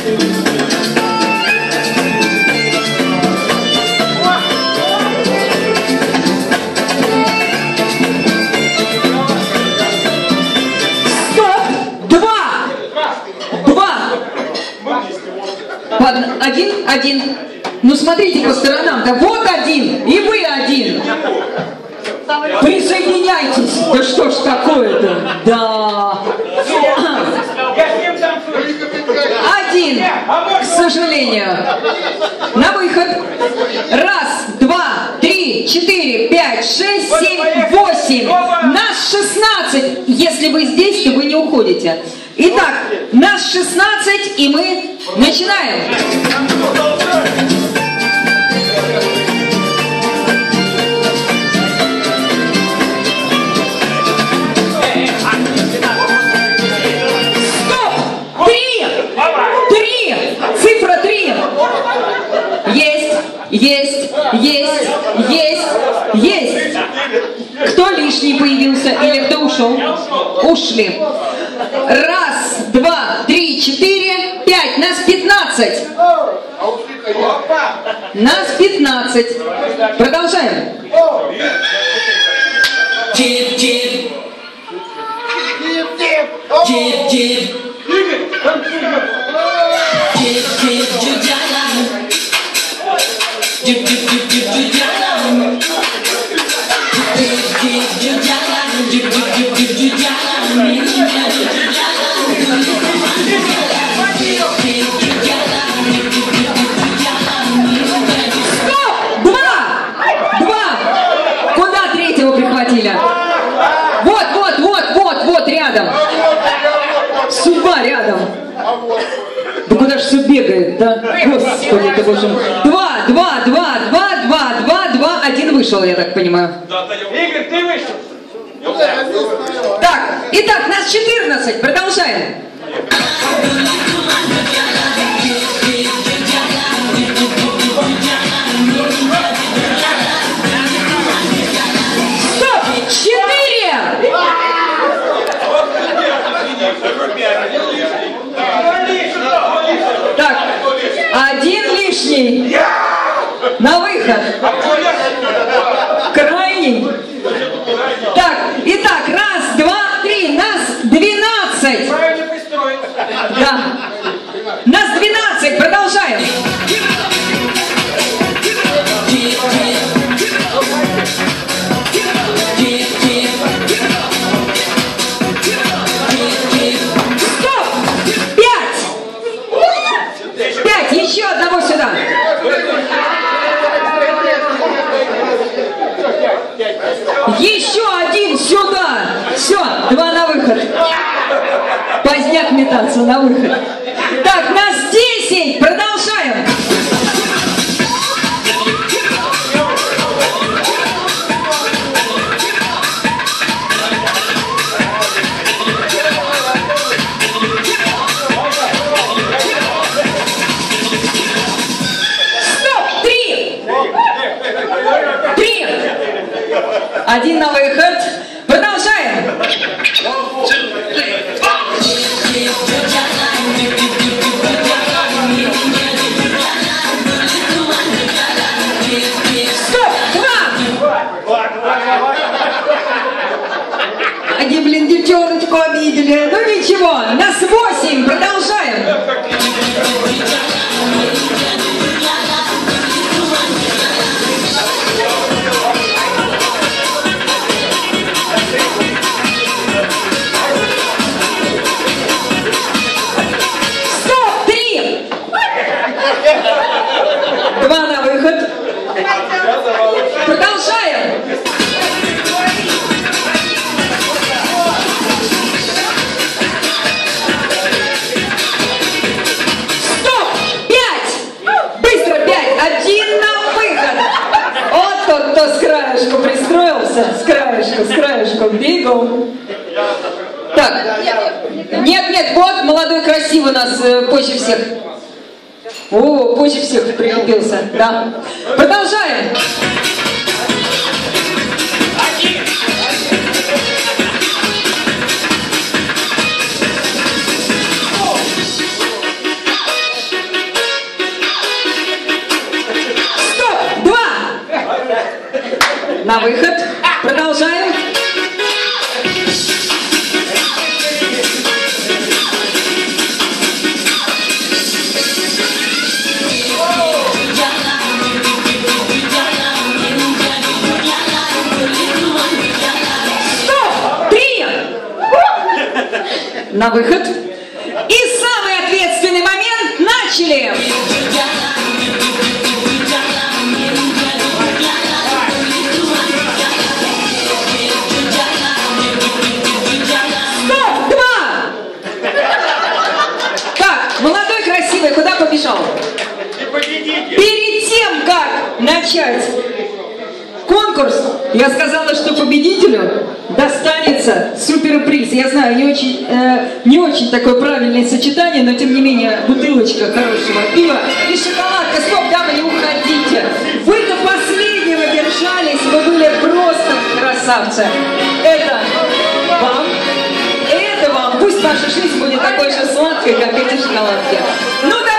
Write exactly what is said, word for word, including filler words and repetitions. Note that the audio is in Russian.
Один, один. Ну смотрите по сторонам. Да вот один, и вы один. Присоединяйтесь. Да что ж такое-то? Да. Один, к сожалению. На выход. Раз, два, три, четыре, пять, шесть, семь, восемь. Нас шестнадцать. Если вы здесь, то вы не уходите. Итак, нас шестнадцать, и мы начинаем. Стоп! Три! Три! Цифра три! Есть! Есть! Есть! Есть! Есть! Кто лишний появился или кто ушел? Ушли. Раз, два, три, четыре, пять. Нас пятнадцать. Нас пятнадцать. Продолжаем. Джип, джип. Джип, джип. Джип, джип, джуджала. Джип, джип, джип, джип, джуджала. Джип, джип, джуджала. Джип, джип, джип, джип, джуджала. Стоп! Два! Два! Куда третьего прихватили? Вот, вот, вот, вот, вот, рядом. Судьба рядом. Да куда ж все бегает, да? Господи, ты боже мой. Два, два, два, два, два, два, два, один вышел, я так понимаю. Игорь, ты вышел. Так, итак, нас четырнадцать, продолжаем. Стоп! Четыре! Так, один лишний. На выход. Крайний. Так, итак, раз, два, три, нас двенадцать. Да. Нас двенадцать, продолжаем. Стоп! Пять! Пять, еще одного сюда. Еще один сюда. Все, два на выход. Поздняк метаться на выход. Так, нас десять. Продолжаем. Стоп! Три. Три. Один на выход. Продолжаем. Стоп! Два! Они, блин, девчоночку обидели. Ну ничего, нас восемь. Продолжаем. Стоп! Три! Два на выход. Продолжаем. Стоп! Пять! Быстро пять! Один на выход! Вот тот, кто с краешку пристроился. С краешку, с краешку бегал. Так. Нет, нет, вот молодой красивый у нас э, позже всех. О, позже всех прилепился. Да. Продолжаем. На выход. Продолжаем. Стоп! Три! На выход. И самый ответственный момент. Начали! Молодой, красивый, куда побежал? Перед тем, как начать конкурс, я сказала, что победителю достанется суперприз. Я знаю, не очень, э, не очень такое правильное сочетание, но тем не менее бутылочка хорошего пива и шоколадка. Стоп, дамы, не уходите. Вы до последнего держались, вы были просто красавцы. Это вам. Это вам. Пусть ваша жизнь будет такой же сладкой, как эти шоколадки. Ну,